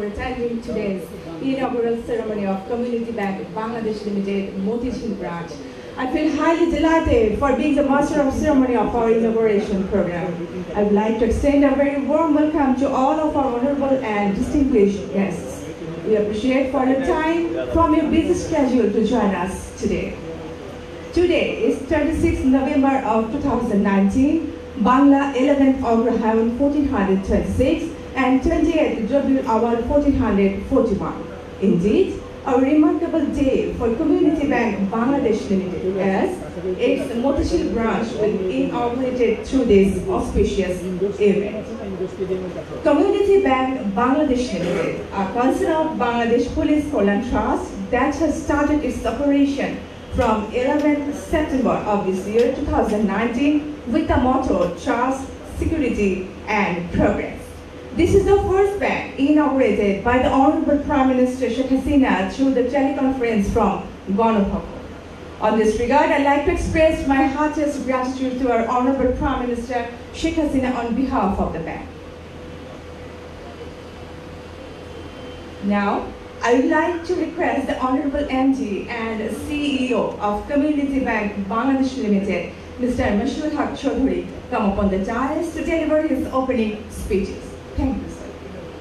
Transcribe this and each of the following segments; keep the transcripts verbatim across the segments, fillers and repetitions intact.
attending today's inaugural ceremony of Community Bank Bangladesh Limited, Motijheel Branch. I feel highly delighted for being the master of ceremony of our inauguration program. I would like to extend a very warm welcome to all of our honorable and distinguished guests. We appreciate for your time from your busy schedule to join us today. Today is twenty-sixth November of two thousand nineteen, Bangla eleventh Agrahawan fourteen twenty-six and twentieth Rabiul Awal fourteen forty-one. Indeed, a remarkable day for Community Bank Bangladesh Limited as its Motijheel Branch will be inaugurated through this auspicious event. Community Bank Bangladesh Limited, a concern of Bangladesh Police Kolyan Trust that has started its operation from eleventh September of this year two thousand nineteen with the motto Trust, Security and Progress. This is the first bank inaugurated by the Honorable Prime Minister Sheikh Hasina through the teleconference from Ganobhavan. On this regard, I'd like to express my heartiest gratitude to our Honorable Prime Minister Sheikh Hasina on behalf of the bank. Now, I would like to request the Honorable M D and C E O of Community Bank Bangladesh Limited, Mister Motijheel Chaudhary, come upon the dais to deliver his opening speeches. Thank you, sir.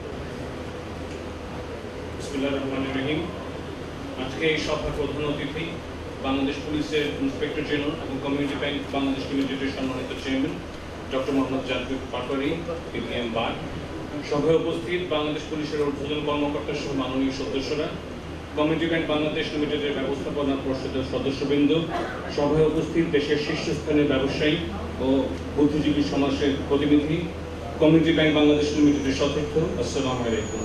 Bismillahirrahmanirrahim. আজকে এই সভার প্রধান অতিথি বাংলাদেশ পুলিশের inspector general এবং community bank Bangladesh লিমিটেডের সম্মানিত chairman doctor Mohammad জাদু পাটোয়ারি বিপিএম বার, সভায় উপস্থিত বাংলাদেশ পুলিশের ঊর্ধ্বতন কর্মকর্তা সহ মাননীয় সদস্যরা, কমিউনিটি ব্যাংক বাংলাদেশ লিমিটেডের ব্যবস্থাপনা পরিষদের সদস্যবৃন্দ, সভায় উপস্থিত দেশের শীর্ষস্থানীয় ব্যবসায়ী ও বুদ্ধিজীবী সমাজের প্রতিনিধি, কমিউনিটি ব্যাংক বাংলাদেশ লিমিটেডের সদস্য, আসসালামু আলাইকুম।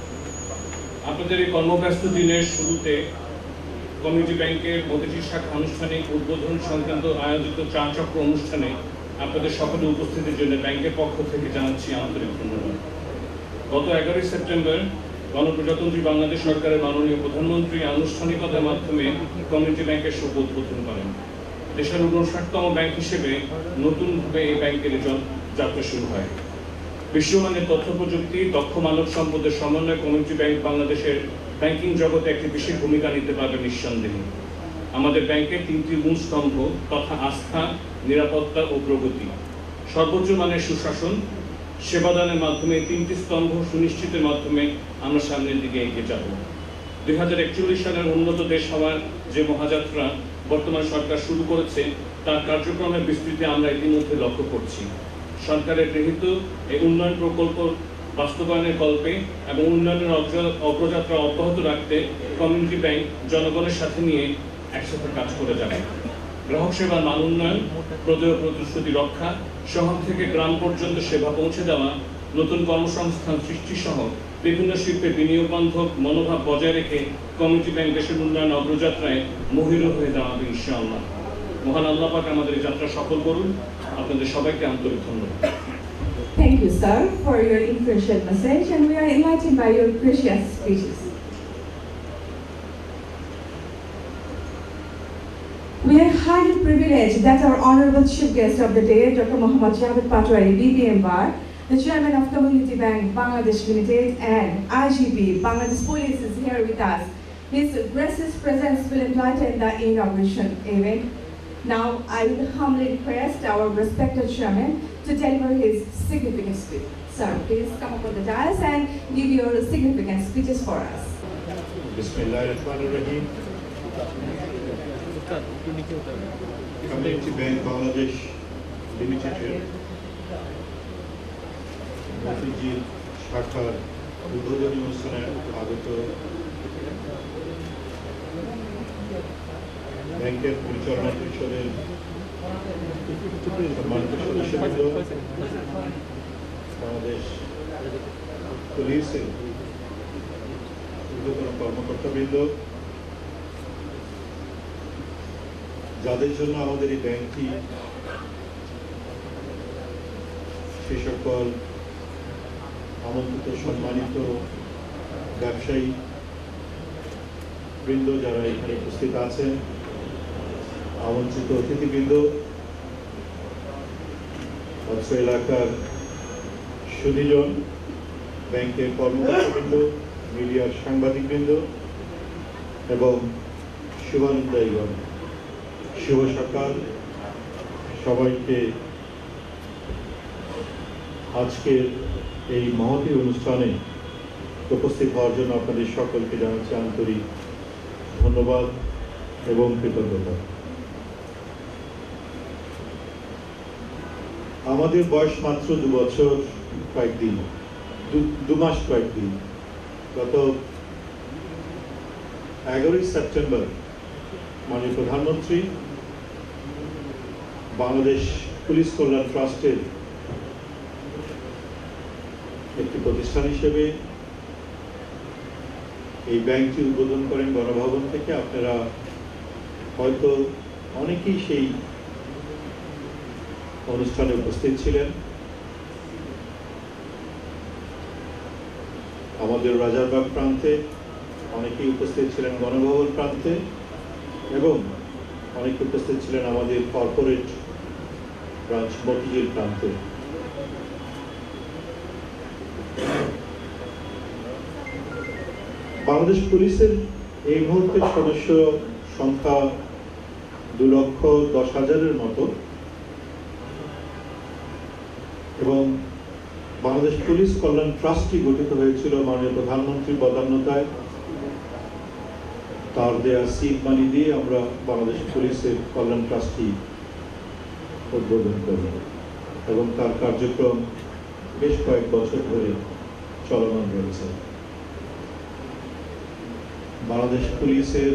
আপনাদের এই কর্মব্যস্ত দিনের শুরুতে কমিউনিটি ব্যাংকের মতিঝিল শাখা আনুষ্ঠানিক উদ্বোধন সংক্রান্ত আয়োজিত চা চক্র অনুষ্ঠানে আপনাদের সকলে উপস্থিতির জন্য ব্যাংকের পক্ষ থেকে জানাচ্ছি আন্তরিক ধন্যবাদ। গত এগারোই সেপ্টেম্বর গণপ্রজাতন্ত্রী বাংলাদেশ সরকারের মাননীয় প্রধানমন্ত্রী আনুষ্ঠানিকতার মাধ্যমে কমিউনিটি ব্যাংকের শুভ উদ্বোধন করেন। দেশের ঊনষাটতম ব্যাংক হিসেবে নতুনভাবে এই ব্যাংকের যাত্রা শুরু হয়। বিশ্বমানের তথ্য প্রযুক্তি, দক্ষ মানব সম্পদের সমন্বয়ে কমিউনিটি ব্যাংক বাংলাদেশের ব্যাংকিং জগতে একটি বিশেষ ভূমিকা নিতে পারবে নিঃসন্দেহে। আমাদের ব্যাংকের তিনটি মূল স্তম্ভ তথা আস্থা, নিরাপত্তা ও প্রগতি, সর্বোচ্চ মানের সুশাসন, সেবাদানের মাধ্যমে তিনটি স্তম্ভ সুনিশ্চিতের মাধ্যমে আমরা সামনের দিকে এগিয়ে যাব। দুই হাজার একচল্লিশ সালের উন্নত দেশ হওয়ার যে মহাযাত্রা বর্তমান সরকার শুরু করেছে তার কার্যক্রমের বিস্তৃতি আমরা ইতিমধ্যে লক্ষ্য করছি। সরকারের গৃহীত এই উন্নয়ন প্রকল্প বাস্তবায়নের কল্পে এবং উন্নয়নের অগ্রযাত্রা অব্যাহত রাখতে কমিউনিটি ব্যাংক জনগণের সাথে নিয়ে একসাথে কাজ করে যাবে। গ্রাহক সেবার মান উন্নয়ন, প্রদেয় প্রতিশ্রুতি রক্ষা, শহর থেকে গ্রাম পর্যন্ত সেবা পৌঁছে দেওয়া, নতুন কর্মসংস্থান সৃষ্টি সহ বিভিন্ন শিল্পে বিনিয়োগ বান্ধব মনোভাব বজায় রেখে কমিউনিটি ব্যাংক দেশের উন্নয়ন অগ্রযাত্রায় মহির হয়ে দাঁড়াবে ইনশাআল্লাহ। মহান আল্লাহ পাক আমাদের এই যাত্রা সফল করুন। আপনাদের সবাইকে আন্তরিক ধন্যবাদ। Thank you, sir, for your influential message, and we are enlightened by your precious speeches. We are highly privileged that our honorable chief guest of the day, Doctor Mohammad Javid Patwari, B B M Bar, the chairman of Community Bank Bangladesh Limited, and I G P Bangladesh Police is here with us. His gracious presence will enlighten the inauguration event. Now, I will humbly request our respected chairman to deliver his significant speech. Sir, please come up on the dais and give your significant speeches for us. Bismillahirrahmanirrahim. Community Bank Bangladesh Limited Motijheel শাখার উদ্বোধনী অনুষ্ঠানে আগত ব্যাংকের পরিচালনা পরিষদের সম্মানিত সদস্যবৃন্দ, বাংলাদেশ পুলিশের ঊর্ধ্বতন কর্মকর্তাবৃন্দ, যাদের জন্য আমাদের এই ব্যাংকটি, সে সকল আমন্ত্রিত সম্মানিত ব্যবসায়ী বৃন্দ যারা এখানে উপস্থিত আছেন, আমন্ত্রিত অতিথিবৃন্দ, অত্র এলাকার সুধীজন, ব্যাংকের কর্মকর্তাবৃন্দ, মিডিয়ার সাংবাদিকবৃন্দ এবং শুভানুধ্যায়ীগণ, শুভ সকাল সবাইকে। আজকের এই মহতী অনুষ্ঠানে উপস্থিত হওয়ার জন্য আপনাদের সকলকে জানাচ্ছি আন্তরিক ধন্যবাদ এবং কৃতজ্ঞতা। আমাদের বয়স মাত্র দু বছর কয়েকদিন, দু মাস কয়েকদিন। গত এগারোই সেপ্টেম্বর মাননীয় প্রধানমন্ত্রী বাংলাদেশ পুলিশ কল্যাণ ট্রাস্টের একটি প্রতিষ্ঠান হিসেবে এই ব্যাংকটি উদ্বোধন করেন গণভবন থেকে। আপনারা হয়তো অনেকেই সেই অনুষ্ঠানে উপস্থিত ছিলেন। আমাদের রাজারবাগ প্রান্তে অনেকেই উপস্থিত ছিলেন, গণভবন প্রান্তে, এবং অনেকে উপস্থিত ছিলেন আমাদের কর্পোরেট ব্রাঞ্চ মতিঝিল প্রান্তে। বাংলাদেশ পুলিশের এই মুহূর্তে সদস্য সংখ্যা দু লক্ষ দশ হাজারের মতো, এবং বাংলাদেশ পুলিশ কল্যাণ ট্রাস্টটি গঠিত হয়েছিল মাননীয় প্রধানমন্ত্রীর বদান্যতায়। তার দেয়া সিড মানি দিয়ে আমরা বাংলাদেশ পুলিশের কল্যাণ ট্রাস্টটি উদ্বোধন করি এবং তার কার্যক্রম বেশ কয়েক বছর ধরে চলমান রয়েছে। বাংলাদেশ পুলিশের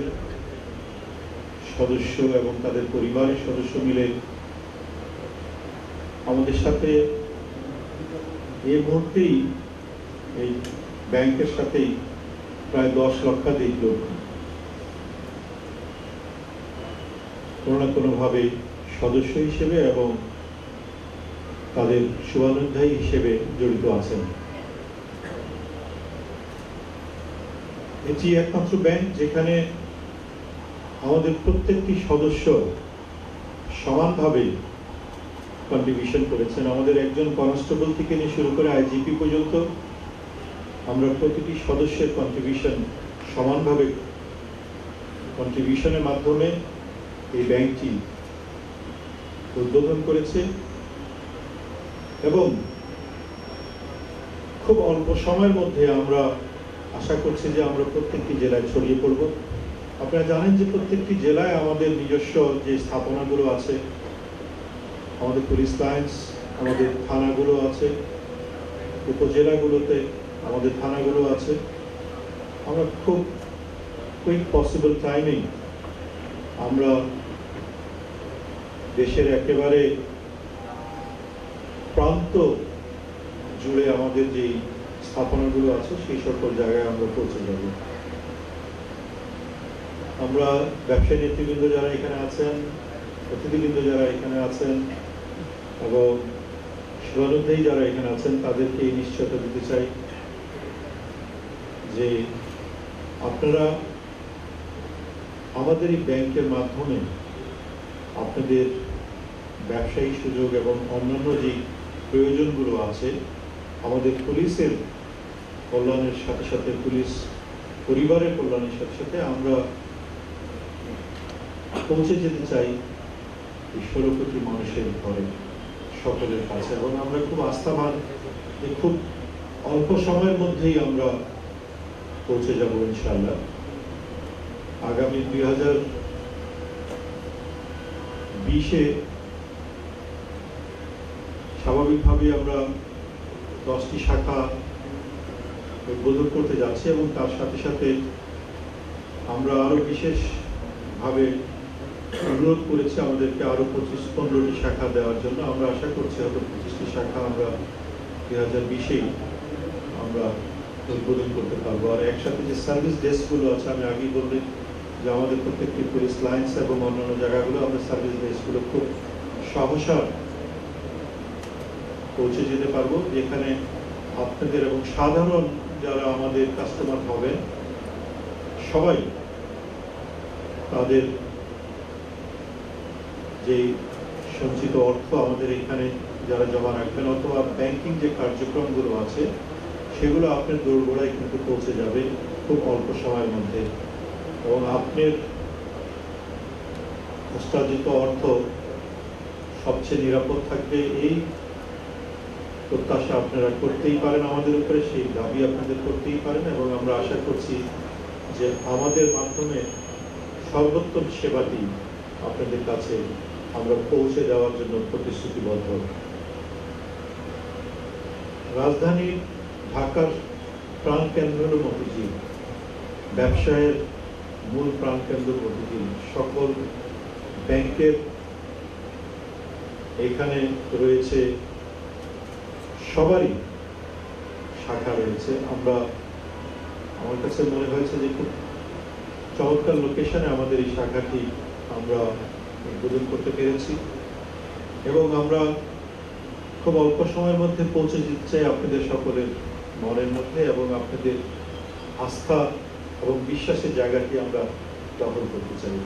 সদস্য এবং তাদের পরিবারের সদস্য মিলে আমাদের সাথে এই মুহূর্তেই এই ব্যাংকের সাথেই প্রায় দশ লক্ষাধিক লোক কোনো না কোনোভাবে সদস্য হিসেবে এবং তাদের শুভানুধ্যায়ী হিসেবে জড়িত আছেন। এটি একমাত্র ব্যাংক যেখানে আমাদের প্রত্যেকটি সদস্য সমানভাবে কন্ট্রিবিউশন করেছেন। আমাদের একজন কনস্টেবল থেকে নিয়ে শুরু করে আইজিপি পর্যন্ত আমরা প্রতিটি সদস্যের কন্ট্রিবিউশন সমানভাবে কন্ট্রিবিউশনের মাধ্যমে এই ব্যাংকটি উদ্বোধন করেছে এবং খুব অল্প সময়ের মধ্যে আমরা আশা করছি যে আমরা প্রত্যেকটি জেলায় ছড়িয়ে পড়ব। আপনারা জানেন যে প্রত্যেকটি জেলায় আমাদের নিজস্ব যে স্থাপনাগুলো আছে, আমাদের পুলিশ লাইন্স, আমাদের থানাগুলো আছে, উপজেলাগুলোতে আমাদের থানাগুলো আছে। আমরা খুব কুইক পসিবল টাইমেই আমরা দেশের একেবারে প্রান্ত জুড়ে আমাদের যে স্থাপনাগুলো আছে সেই সকল জায়গায় আমরা পৌঁছে যাব। আমরা ব্যবসায়ী নেতৃবৃন্দ যারা এখানে আছেন, অতিথিবৃন্দ যারা এখানে আছেন এবং শুভানুধ্যায়ী যারা এখানে আছেন, তাদেরকে এই নিশ্চয়তা দিতে চাই যে আপনারা আমাদের এই ব্যাংকের মাধ্যমে আপনাদের ব্যবসায়ী সুযোগ এবং অন্যান্য যে প্রয়োজনগুলো আছে আমাদের পুলিশের কল্যাণের সাথে সাথে, পুলিশ পরিবারের কল্যাণের সাথে সাথে আমরা পৌঁছে যেতে চাই এই ষোলো কোটি মানুষের ঘরে, সকলের কাছে। এবং আমরা খুব আস্থাবান যে খুব অল্প সময়ের মধ্যেই আমরা পৌঁছে যাব ইনশাআল্লাহ। আগামী দুই হাজার বিশে স্বাভাবিকভাবে আমরা দশটি শাখা উদ্বোধন করতে যাচ্ছি এবং তার সাথে সাথে আমরা আরো বিশেষভাবে অনুরোধ করেছি আমাদেরকে আরো পঁচিশ পনেরোটি শাখা দেওয়ার জন্য। আমরা আশা করছি হয়তো পঁচিশটি শাখা আমরা দুই হাজার বিশেই আমরা উদ্বোধন করতে পারবো। আর একসাথে যে সার্ভিস ডেস্কগুলো আছে, আমি আগেই বললাম যে আমাদের প্রত্যেকটি পুলিশ লাইন্স এবং অন্যান্য জায়গাগুলো আমাদের সার্ভিস ডেস্কগুলো খুব সহসা পৌঁছে যেতে পারবো, যেখানে আপনাদের এবং সাধারণ যারা আমাদের কাস্টমার হবেন সবাই তাদের যে সঞ্চিত অর্থ আমাদের এখানে যারা জমা রাখবেন অথবা ব্যাংকিং যে কার্যক্রমগুলো আছে সেগুলো আপনার দোরগোড়ায় কিন্তু পৌঁছে যাবে খুব অল্প সময়ের মধ্যে, এবং আপনার কষ্টার্জিত অর্থ সবচেয়ে নিরাপদ থাকবে এই প্রত্যাশা আপনারা করতেই পারেন আমাদের উপরে, সেই দাবি আপনাদের করতেই পারেন। এবং আমরা আশা করছি যে আমাদের মাধ্যমে সর্বোত্তম সেবাটি আপনাদের কাছে আমরা পৌঁছে দেওয়ার জন্য প্রতিশ্রুতিবদ্ধ। রাজধানী ঢাকার প্রাণকেন্দ্র হল মতিঝিল, ব্যবসায়ের মূল প্রাণকেন্দ্র মতিঝিল। সকল ব্যাংকের এখানে রয়েছে, সবারই শাখা রয়েছে। আমরা আমার কাছে মনে হয়েছে যে খুব চমৎকার লোকেশনে আমাদের এই শাখাটি আমরা উদ্বোধন করতে পেরেছি, এবং আমরা খুব অল্প সময়ের মধ্যে পৌঁছে যেতে চাই আপনাদের সকলের মনের মধ্যে, এবং আপনাদের আস্থা এবং বিশ্বাসের জায়গাটি আমরা দখল করতে চাই।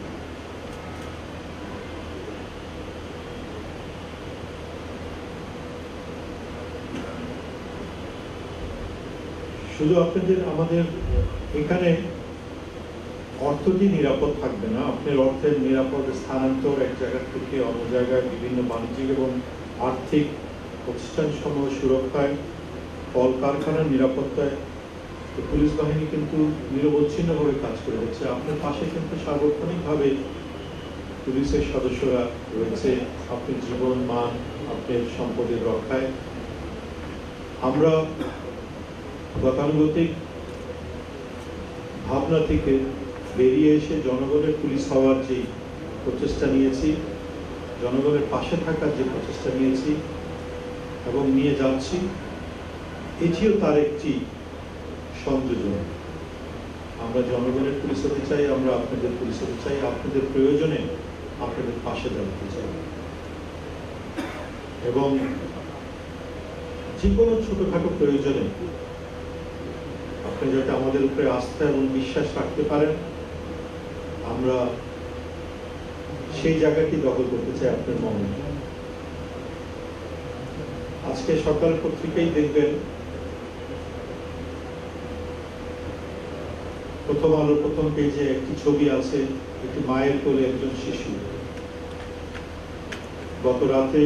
শুধু আপনাদের আমাদের এখানে অর্থটি নিরাপদ থাকবে না, আপনার অর্থের নিরাপদ স্থানান্তর এক জায়গা থেকে অন্য জায়গায় বিভিন্ন বাণিজ্যিক এবং আর্থিক প্রতিষ্ঠান সমূহ সুরক্ষায়, কলকারখানার নিরাপত্তায় পুলিশ বাহিনী কিন্তু নিরবচ্ছিন্নভাবে কাজ করে যাচ্ছে। আপনার পাশে কিন্তু সার্বক্ষণিকভাবে পুলিশের সদস্যরা রয়েছে আপনার জীবন মান, আপনার সম্পদের রক্ষায়। আমরা গতানুগতিক ভাবনা থেকে বেরিয়ে এসে জনগণের পুলিশ হওয়ার যে প্রচেষ্টা নিয়েছি, জনগণের পাশে থাকার যে প্রচেষ্টা নিয়েছি এবং নিয়ে যাচ্ছি, এটিও তার একটি সংযোজন। আমরা জনগণের পুলিশ হতে চাই, আমরা আপনাদের পুলিশ হতে চাই, আপনাদের প্রয়োজনে আপনাদের পাশে দাঁড়াতে চাই, এবং যে কোনো ছোটখাটো প্রয়োজনে আপনি যাতে আমাদের উপরে আস্থা এবং বিশ্বাস রাখতে পারেন, আমরা সেই জায়গাটি দখল করতে চাই আপনার মনে। আজকে সকাল পত্রিকায় দেখবেন, প্রথম আলো প্রথম পেজে একটি ছবি আছে, একটি মায়ের কোলে একজন শিশু। গত রাতে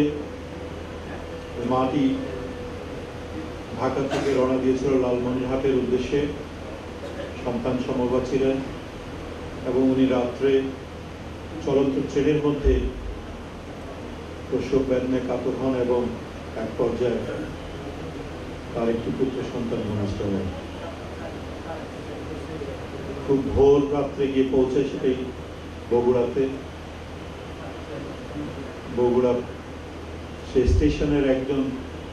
মাটি ঢাকা থেকে রওনা দিয়েছিল লালমনিরহাটের উদ্দেশ্যে, সন্তান সমবয়সী ছিলেন, এবং উনি রাত্রে চলন্ত ট্রেনের মধ্যে প্রসব বেদনায় কাতর হন এবং এক পর্যায়ে তার একটি পুত্র সন্তান ভূমিষ্ঠ হন। খুব ভোর রাত্রে গিয়ে পৌঁছে সেটাই বগুড়াতে। বগুড়া সে স্টেশনের একজন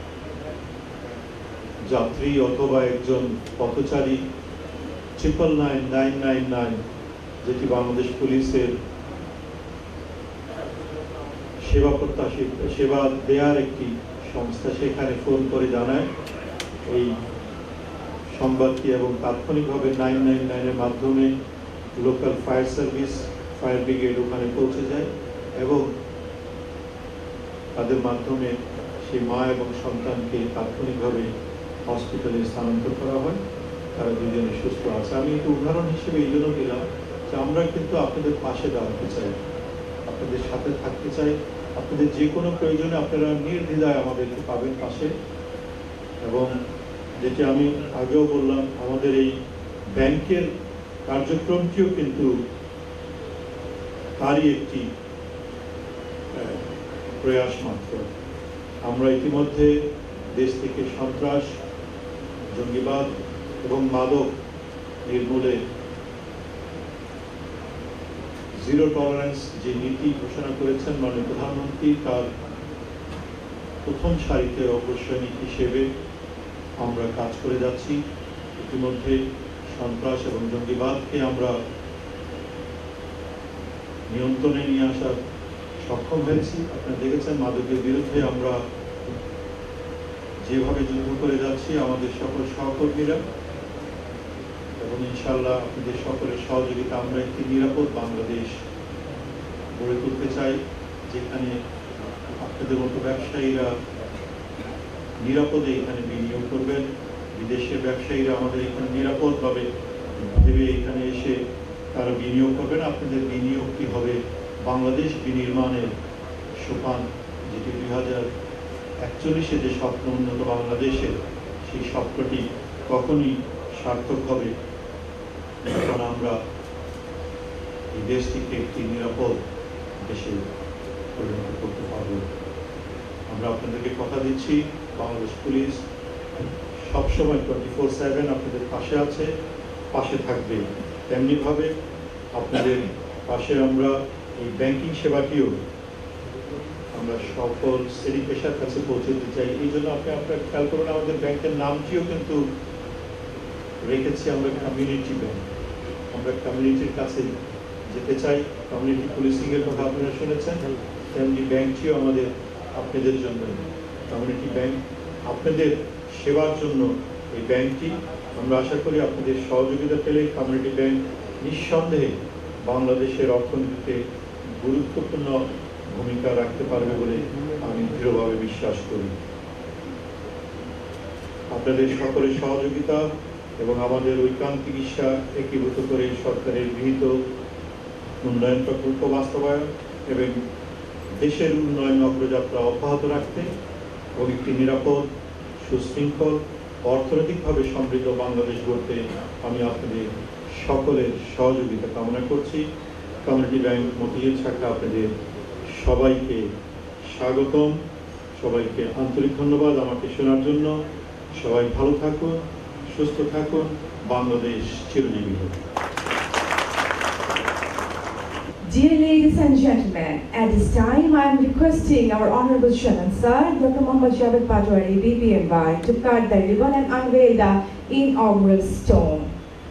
যাত্রী অথবা একজন পথচারী triple nine nine nine nine, যেটি বাংলাদেশ পুলিশের সেবা প্রত্যাশী সেবা দেওয়ার একটি সংস্থা, সেখানে ফোন করে জানায় এই সংবাদটি, এবং তাৎক্ষণিকভাবে নাইন নাইন নাইনের মাধ্যমে local fire service, fire brigade ওখানে পৌঁছে যায়, এবং তাদের মাধ্যমে সেই মা এবং সন্তানকে তাৎক্ষণিকভাবে হসপিটালে স্থানান্তর করা হয়। তারা দুজনে সুস্থ আছে। আমি একটু উদাহরণ হিসেবে এই জন্য দিলাম যে আমরা কিন্তু আপনাদের পাশে দাঁড়াতে চাই, আপনাদের সাথে থাকতে চাই। আপনাদের যে কোনো প্রয়োজনে আপনারা নির্দ্বিধায় আমাদেরকে পাবেন পাশে। এবং যেটি আমি আগেও বললাম, আমাদের এই ব্যাংকের কার্যক্রমটিও কিন্তু তারই একটি প্রয়াস মাত্র। আমরা ইতিমধ্যে দেশ থেকে সন্ত্রাস, জঙ্গিবাদ এবং মাদক নির্মূলে জিরো টলারেন্স যে নীতি ঘোষণা করেছেন মাননীয় প্রধানমন্ত্রী, তার প্রথম সারিতে অগ্রসৈনিক হিসেবে আমরা কাজ করে যাচ্ছি। ইতিমধ্যে সন্ত্রাস এবং জঙ্গিবাদকে আমরা নিয়ন্ত্রণে নিয়ে আসার সক্ষম হয়েছি। আপনারা দেখেছেন মাদকের বিরুদ্ধে আমরা যেভাবে যুদ্ধ করে যাচ্ছি আমাদের সকল সহকর্মীরা, এবং ইনশাআল্লাহ আপনাদের সকলের সহযোগিতা আমরা একটি নিরাপদ বাংলাদেশ গড়ে তুলতে চাই, যেখানে আপনাদের মতো ব্যবসায়ীরা নিরাপদে এখানে বিনিয়োগ করবেন, বিদেশের ব্যবসায়ীরা আমাদের এখানে নিরাপদভাবে ভেবে এখানে এসে তারা বিনিয়োগ করবেন। আপনাদের বিনিয়োগটি হবে বাংলাদেশ বিনির্মাণের সোপান, যেটি দুই হাজার একচল্লিশে যে স্বপ্ন উন্নত বাংলাদেশের, সেই স্বপ্নটি কখনই সার্থক হবে যখন আমরা এই দেশটিকে একটি নিরাপদ দেশে পরিণত করতে পারব। আমরা আপনাদেরকে কথা দিচ্ছি, বাংলাদেশ পুলিশ সবসময় টোয়েন্টি ফোর সেভেন আপনাদের পাশে আছে, পাশে থাকবে। তেমনিভাবে আপনাদের পাশে আমরা এই ব্যাংকিং সেবাটিও আমরা সকল শ্রেণী পেশার কাছে পৌঁছে দিতে চাই। এই জন্য আপনি আপনার খেয়াল করুন, আমাদের ব্যাংকের নামটিও কিন্তু রেখেছি আমরা কমিউনিটি ব্যাংক। আমরা কমিউনিটির কাছে যেতে চাই। কমিউনিটি পুলিশিংয়ের কথা আপনারা শুনেছেন, তেমনি ব্যাংকটিও আমাদের আপনাদের জন্য। কমিউনিটি ব্যাংক আপনাদের সেবার জন্য এই ব্যাংকটি, আমরা আশা করি আপনাদের সহযোগিতা পেলে কমিউনিটি ব্যাংক নিঃসন্দেহে বাংলাদেশের অর্থনীতিতে গুরুত্বপূর্ণ ভূমিকা রাখতে পারবে বলে আমি দৃঢ়ভাবে বিশ্বাস করি। আপনাদের সকলের সহযোগিতা এবং আমাদের ঐকান্তিক ইচ্ছা একীভূত করে সরকারের গৃহীত উন্নয়ন প্রকল্প বাস্তবায়ন এবং দেশের উন্নয়ন অগ্রযাত্রা অব্যাহত রাখতে এবং একটি নিরাপদ, সুশৃঙ্খল, অর্থনৈতিকভাবে সমৃদ্ধ বাংলাদেশ গড়তে আমি আপনাদের সকলের সহযোগিতা কামনা করছি। কমিউনিটি ব্যাংক মতিঝিল শাখা আপনাদের সবাইকে স্বাগতম, সবাইকে আন্তরিক ধন্যবাদ আমাকে শোনার জন্য। সবাই ভালো থাকুন, সুস্থ থাকুন, বাংলাদেশ চিরজীবী হোক। Dear ladies and gentlemen, at this time I am requesting our Honorable Chairman Sir, Doctor Motijheel Patwari, B P M Y, to cut the ribbon and unveil the inaugural stone.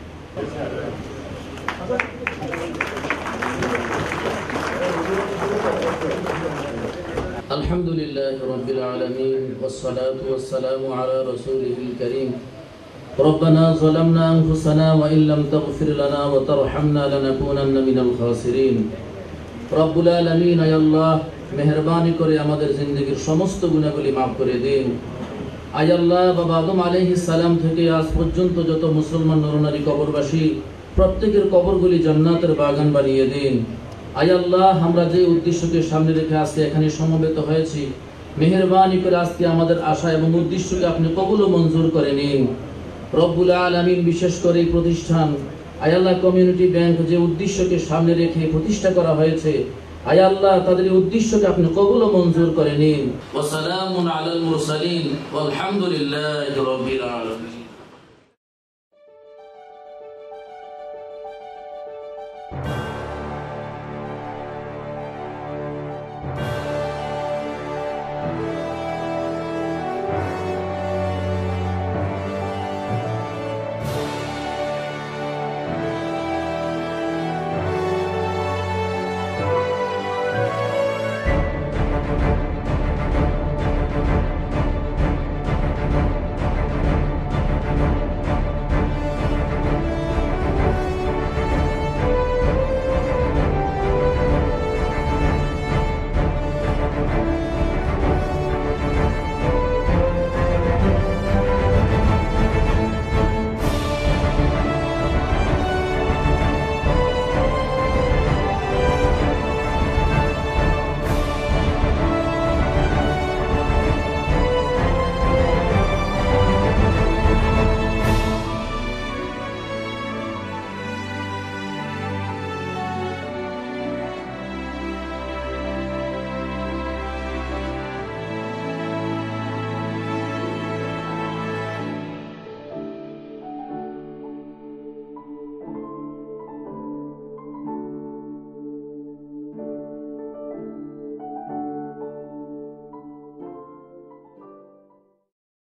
Alhamdulillah Rabbil Alameen, wassalatu wassalamu ala rasulihil kareem. ربنا ظلمنا أنفسنا وإن لم تغفر لنا وترحمنا لنكونن من الخاسرين. رب العالمين يا الله মেহেরবানি করে আমাদের জিন্দেগীর সমস্ত গুনাহগুলি মাফ করে দিন। আয় আল্লাহ, বাবা আদম আলাইহিস সালাম থেকে আজ পর্যন্ত যত মুসলমান নরনারী কবরবাসী, প্রত্যেকের কবরগুলি জান্নাতের বাগান বানিয়ে দিন। আয় আল্লাহ, আমরা যে উদ্দেশ্যকে সামনে রেখে আজকে এখানে সমবেত হয়েছি, মেহেরবানি করে আজকে আমাদের আশা এবং উদ্দেশ্যকে আপনি কবুল ও মঞ্জুর করে নিন। রব্বুল আলামিন, বিশেষ করে এই প্রতিষ্ঠান আয় আল্লাহ কমিউনিটি ব্যাংক যে উদ্দেশ্যকে সামনে রেখে প্রতিষ্ঠা করা হয়েছে, আয় আল্লাহ তাদের এই উদ্দেশ্যকে আপনি কবুল ও মঞ্জুর করে নিন। ওয়া সালামুন আলাল মুরসালিন ওয়াল হামদুলিল্লাহি রাব্বিল আলামিন।